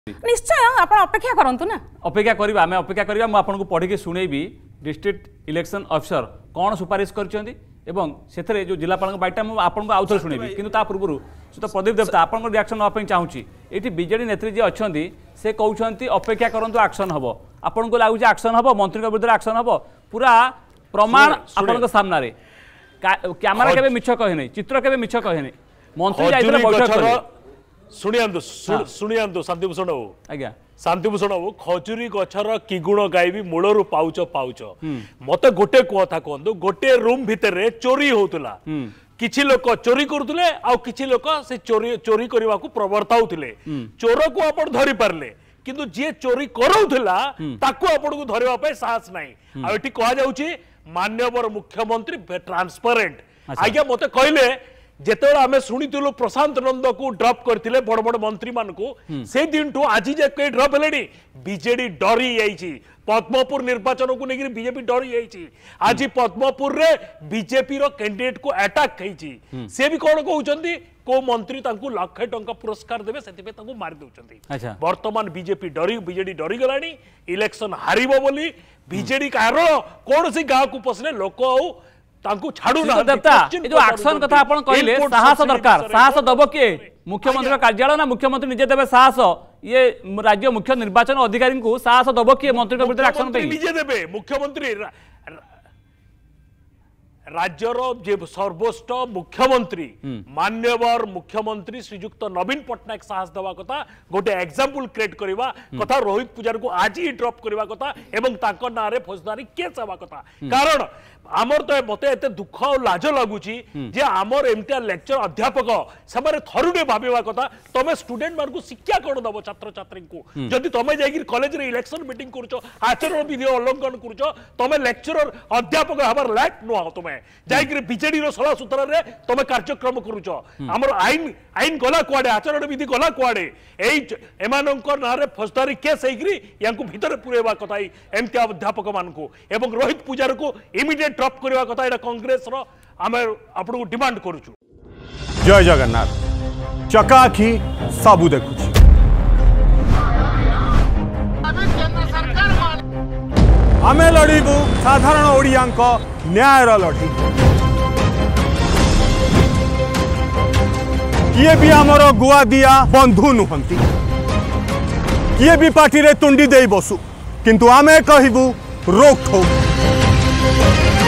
निश्चय आप अपेक्षा करंतु ना अपेक्षा करबा आमे अपेक्षा करबा मु आपन को पढी के सुनेबी डिस्ट्रिक्ट इलेक्शन ऑफिसर कौन सुपारिश करछंती एवं सेथरे जो जिलापाल बाइटा मु आपन को आउथर सुनेबी किंतु ता पूर्व तो प्रदीप देवता आपन को रिएक्शन न अपन चाहूची एठी बीजेडी नेत्री जे अछंती से कहउछंती अपेक्षा करंतु एक्शन हबो आपन को लागु जे एक्शन हबो मंत्री के विरुद्ध एक्शन हबो पूरा प्रमाण आपन को सामना रे कैमरा केबे मिछ कहे नै चित्र केबे मिछ कहे नै मंत्री जाइतले बैठक करे शुणु शांतिभूषण बाबू आज्ञा शांतिभूषण बाबू खजुरी गछर कि गुण गायबी मूलरू पाउच पाउच मत गोटे कथा कहतु गोटे रूम भितर चोरी होतला किछि लोक चोरी करुले आ किछि लोक से चोरी करने को प्रवर्ताउले चोर को आपण धरि पारले किंतु जे चोरी करौथला ताको आपण को धरवा पे साहस नाही आ एठी कहा जाउची माननीय मुख्यमंत्री ट्रांसपेरेंट आज्ञा मते कहले जेतेबेले आमे शुणिथिलु प्रशांत नंद को ड्रॉप करथिले बड़ बड़ मंत्री मान को से दिन टू आज जे के ड्रॉप हेलेनी बीजेडी डरी जाईची पद्मपुर निर्वाचन को लेकर बीजेपी डरी जाईची आज पद्मपुर रे बीजेपी रो कैंडिडेट को अटैक खैची से भी कोन कहउचंती को मंत्री तांकू लाख टंका पुरस्कार देबे सेतिबे तांकू मार देउचंती अच्छा वर्तमान बीजेडी डरी गलानी इलेक्शन हारिबो बोली बीजेडी कारण कोन सी गांव को पसले लोक तांकू छाड़ू ना देवता जो एक्शन कथा आपण कहले साहस दरकार साहस दबो के मुख्यमंत्री कार्यालय ना मुख्यमंत्री निजे देबे साहस ये राज्य मुख्य निर्वाचन अधिकारी को साहस दबो के मंत्री के विरुद्ध एक्शन पे निजे देबे मुख्यमंत्री राज्यर जे सर्वोच्च मुख्यमंत्री मान्यवर मुख्यमंत्री श्रीयुक्त नवीन पटनायक साहस देवा कथा गोटे एग्जांपल क्रिएट करबा कथा रोहित पूजार को आज ही ड्रॉप करबा कथा एवं तांको नारे फौजदारी केस हवा कथा कारण आमर तो मते एते दुख और लाज लागुची जे आमर एमटिया लेक्चर अध्यापक समारे थरुडे भाबेवा कथा तमे स्टूडेंट मान को शिक्षा कोन दबो छात्र छात्री को जदि तमे जाई कॉलेज रे इलेक्शन मीटिंग करूचो आचरण विधि उल्लंघन करूचो तमे लेक्चरर अध्यापक हबार लायक नो तमे जाई बीजेडी रो सला सूत्र रे तमे कार्यक्रम करूचो हमर आईन गला कुआडे आचरण विधि गला कुआडे एई एमानंकर नारे फौजदारी केस हेकरी यांको भीतर पुरेबा कथा एमटी अध्यापक मान को एवं रोहित पूजार को इमीडिएट ड्रॉप करबा कथा एटा कांग्रेस रो हम आपन को डिमांड करूचु। जय जगन्नाथ चकाखी सबु देखुची आमे लड़ीबू साधारण ओडियांक न्यायर लड़ी किए भी आमर गुआ दिया बंधु नुहंती किए भी पार्टी रे तुंडी दे बसु किंतु आमे कहबू रोक ठोक